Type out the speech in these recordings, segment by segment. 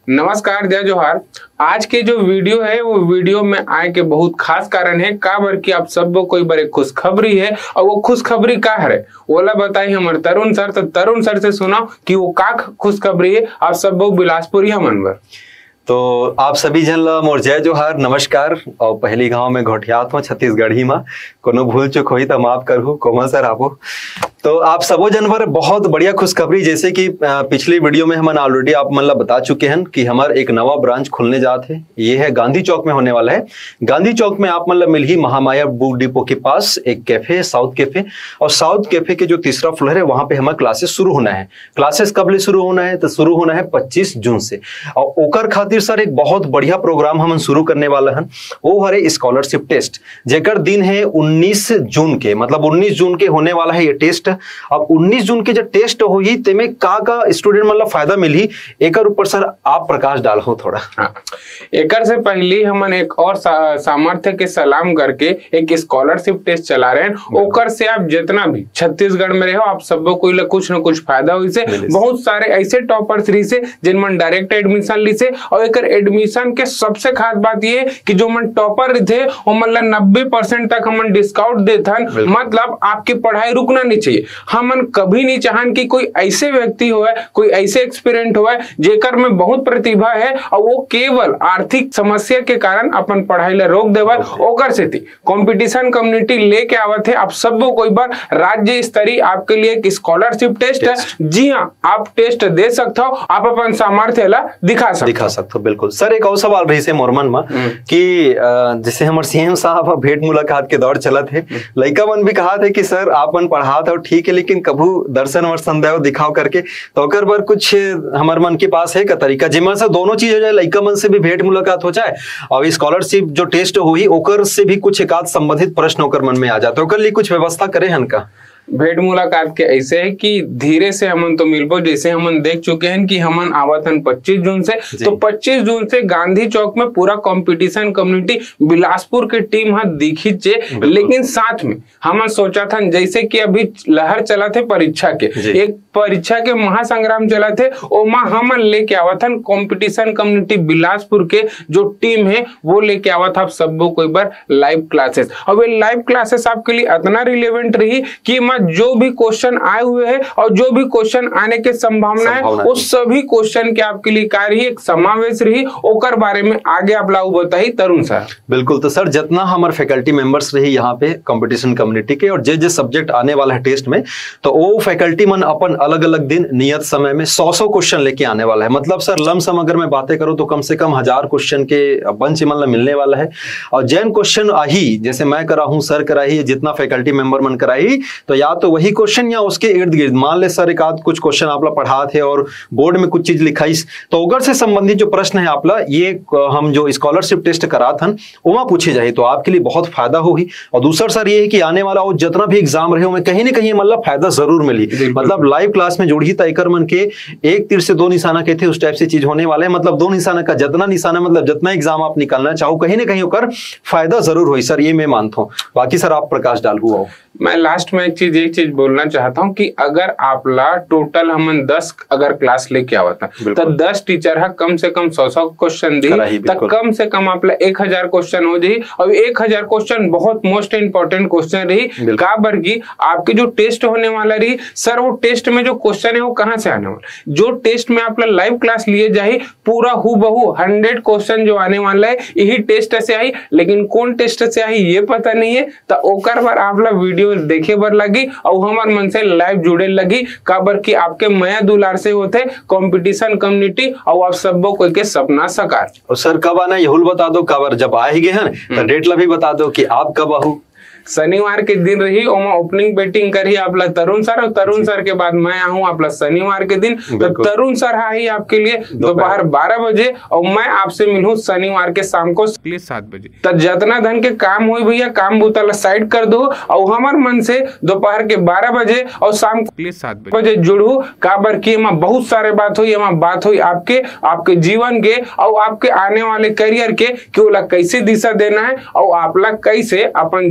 नमस्कार, जय जोहार। आज के जो वीडियो है वो वीडियो में आए के बहुत खास कारण है का बर की आप सब कोई बड़े खुशखबरी है और वो खुशखबरी का है ओला बताई हमारे तरुण सर। तो तरुण सर से सुनाओ कि वो का खुशखबरी है आप सब बिलासपुरी हमन बर। तो आप सभी जन ला मोर जय जोहार, नमस्कार। और पहली गांव में घोटियात हो छत्तीसगढ़ी में कोनो भूल चुक हुई तो माफ करहु कोमल सर आपो। तो आप सबो जनवर बहुत बढ़िया खुशखबरी, जैसे कि पिछली वीडियो में हम ऑलरेडी आप मतलब बता चुके हैं कि हमारे एक नवा ब्रांच खुलने जाते हैं। ये है गांधी चौक में होने वाला है। गांधी चौक में आप मतलब मिल ही महामाया बुक डिपो के पास एक कैफे है, साउथ कैफे। और साउथ कैफे के जो तीसरा फ्लोर है वहां पे हमारा क्लासेस शुरू होना है। क्लासेस कब ले शुरू होना है? तो शुरू होना है 25 जून से। और ओकर खातिर सर एक बहुत बढ़िया प्रोग्राम हम शुरू करने वाला है। वो हरे स्कॉलरशिप टेस्ट, जेकर दिन है 19 जून के, मतलब 19 जून के होने वाला है ये टेस्ट। अब 19 जून के जब टेस्ट होगी तेमें का स्टूडेंट मतलब फायदा मिली एक ऊपर सर आप प्रकाश डालो थोड़ा। हाँ। एकर से पहले हमन एक और सामर्थ्य के सलाम करके एक स्कॉलरशिप टेस्ट चला रहे हैं। ओकर से आप जितना भी छत्तीसगढ़ में रहो आप सबको कोई कुछ न कुछ फायदा हुई से। बहुत सारे ऐसे टॉपर्स रही से जिनमन डायरेक्ट एडमिशन ली से। और एक एडमिशन के सबसे खास बात ये कि जो मन टॉपर थे वो मतलब 90% तक हमन डिस्काउंट देते। मतलब आपकी पढ़ाई रुकना नहीं चाहिए। हमन कभी नहीं चाहन कि कोई ऐसे व्यक्ति हो, कोई ऐसे एक्सपीरियंट हो जेकर में बहुत प्रतिभा है और वो केवल आर्थिक समस्या के कारण अपन पढ़ाई ला रोक देवा। ओकर से कंपटीशन कम्युनिटी लेके आवत है आप सबको कोई बार राज्य स्तरीय आपके लिए एक स्कॉलरशिप टेस्ट है। जी हाँ, आप टेस्ट दे सकते हो, आप अपन सामर्थ्य ला दिखा सकते हो। बिल्कुल सर, एक और सवाल रही से मोरमन में कि जैसे हमारे सीएम साहब भेंट मुलाकात के दौर चलत है, लड़का मन भी कहा थे कि सर आपन पढ़ा था ठीक है लेकिन कभू दर्शन वर्शन देव दिखाओ करके। तो ओकर बार कुछ हमारे मन के पास है का तरीका जिमन से दोनों चीज हो जाए, लड़का मन से भी भेंट मुलाकात हो जाए और स्कॉलरशिप जो टेस्ट हुई ओकर से भी कुछ एक आध संबंधित प्रश्न ओकर मन में आ जाते, ओकर लिए कुछ व्यवस्था करे हन का? भेंट मुलाकात के ऐसे है कि धीरे से हमन तो मिलबो। जैसे हमन देख चुके हैं कि हमन आवतन 25 जून से, तो 25 जून से गांधी चौक में पूरा कंपटीशन कम्युनिटी बिलासपुर के टीम हाथ दिखी चे। लेकिन साथ में हमन सोचा था जैसे कि अभी लहर चला थे परीक्षा के, एक परीक्षा के महासंग्राम चला थे, ओमा हमन लेके आवतन कंपटीशन कम्युनिटी बिलासपुर के जो टीम है वो लेके आवत आप सबको कोई बार लाइव क्लासेस। और वे लाइव क्लासेस आपके लिए इतना रिलेवेंट रही कि जो भी क्वेश्चन आए हुए हैं और जो भी क्वेश्चन आने के संभावना है वो सभी क्वेश्चन के आपके लिए कार्य एक समावेश रही। ओकर बारे में आगे आप लाऊ बताई तरुण सर। बिल्कुल। तो सर जितना हमारे फैकल्टी मेंबर्स रही यहाँ पे कंपटीशन कम्युनिटी के और जे सब्जेक्ट आने वाला है टेस्ट में, तो वो फैकल्टी मन अपन अलग अलग दिन नियत समय में 100 क्वेश्चन लेके आने वाला है। मतलब सर लमसम अगर मैं बातें करूं तो कम से कम 1000 क्वेश्चन के बंच मतलब मिलने वाला है। और जैन क्वेश्चन आई जैसे मैं करा हूं, सर कराई, जितना फैकल्टी मेंबर मन कराई, तो या तो वही क्वेश्चन या उसके इर्द गिर्द मान ले सर एक आध कुछ क्वेश्चन आपला पढ़ा थे और बोर्ड में कुछ चीज लिखाई, तो अगर से संबंधित जो प्रश्न है आपला ये हम जो स्कॉलरशिप टेस्ट करा था वहां पूछे जाए तो आपके लिए बहुत फायदा होगी। और दूसरा सर ये है कि आने वाला वो जितना भी एग्जाम रहे हो कहीं ना कहीं मतलब फायदा जरूर मिली। मतलब लाइव क्लास में जुड़ी तयकर मन के एक तीर से दो निशाना कहते उस टाइप से चीज होने वाला है। मतलब दो निशाना का जितना निशाना मतलब जितना एग्जाम आप निकालना चाहो कहीं ना कहीं होकर फायदा जरूर हो सर, ये मैं मानता हूँ। बाकी सर आप प्रकाश डाल हुआ। मैं लास्ट में एक चीज बोलना चाहता हूं कि अगर आप ला टोटल हमन 10 अगर क्लास लेके आवता तो 10 टीचर है कम से कम 100 क्वेश्चन दी तो कम से कम आप ला 1000 क्वेश्चन हो जाए। और 1000 क्वेश्चन बहुत मोस्ट इंपॉर्टेंट क्वेश्चन रही का बरगी आपके जो टेस्ट होने वाला रही सर। वो टेस्ट में जो क्वेश्चन है वो कहाँ से आने वाला, जो टेस्ट में आप लाइव क्लास लिए जाए पूरा हूबहू 100 क्वेश्चन जो आने वाला है यही टेस्ट से आई। लेकिन कौन टेस्ट से आई ये पता नहीं है, तो ओकर बार आप ला वीडियो देखे बर लगी और हमार मन से लाइव जुड़े लगी काबर की आपके मया दुलार से होते कंपटीशन कम्युनिटी और आप सबको कोई के सपना साकार। और सर कब आना यहुल बता दो, कब जब आएंगे हैं तो डेट ला भी बता दो कि आप कब आहू। शनिवार के दिन रही ओमा ओपनिंग बैटिंग करी आपला तरुण सर और तरुण सर के बाद मैं आऊँ आपला शनिवार के दिन। तो तरुण सर आई आपके लिए दोपहर 12 बजे और मैं आपसे मिलूं शनिवार के शाम को 7 बजे। तो जितना धन के काम हुई भैया काम बुतला साइड कर दो और हमार मन से दोपहर के 12 बजे और शाम को 7 बजे जुड़ू काबर की बहुत सारे बात हुई आपके जीवन के और आपके आने वाले करियर के कि ओला कैसे दिशा देना है और आपला कैसे अपन जीवन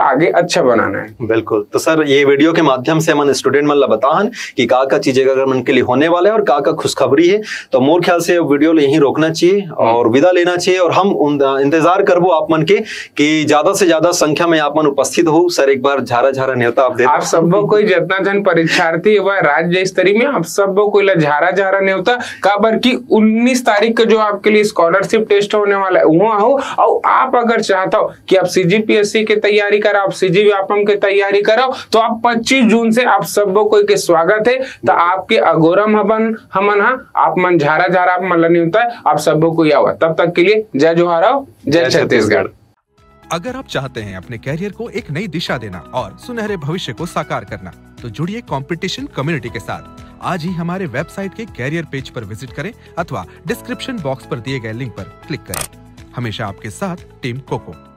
आगे अच्छा बनाना है। बिल्कुल। तो सर ये वीडियो के माध्यम से मन स्टूडेंट मन बताहन कि का चीजें अगर मन के लिए होने वाला है और का खुशखबरी है, तो मोर ख्याल से वीडियो यहीं रोकना चाहिए और विदा लेना चाहिए। और हम इंतजार करबो आप मन के कि ज्यादा से ज्यादा संख्या में आप मन उपस्थित हो। सर एक बार झारा न्योता आप दे। आप सबको कोई जितना जन परीक्षार्थी है राज्य स्तरीय में आप सबको कोई झारा न्योता काबर की 19 तारीख को जो आपके लिए स्कॉलरशिप टेस्ट होने वाला है वहां हो। और आप अगर चाहता हो कि आप सीजीपीएससी की तैयारी कराओ, आप सीजी व्यापम की तैयारी कराओ, तो आप 25 जून से आप सबको कोई के स्वागत है। तो आपके अगोरम हमन आप मन झारा आप मन न्योता है, आप सबको कोई आवा। तब तक के लिए जय जोहार, जय छत्तीसगढ़। अगर आप चाहते हैं अपने कैरियर को एक नई दिशा देना और सुनहरे भविष्य को साकार करना, तो जुड़िए कंपटीशन कम्युनिटी के साथ। आज ही हमारे वेबसाइट के कैरियर पेज पर विजिट करें अथवा डिस्क्रिप्शन बॉक्स पर दिए गए लिंक पर क्लिक करें। हमेशा आपके साथ टीम कोको।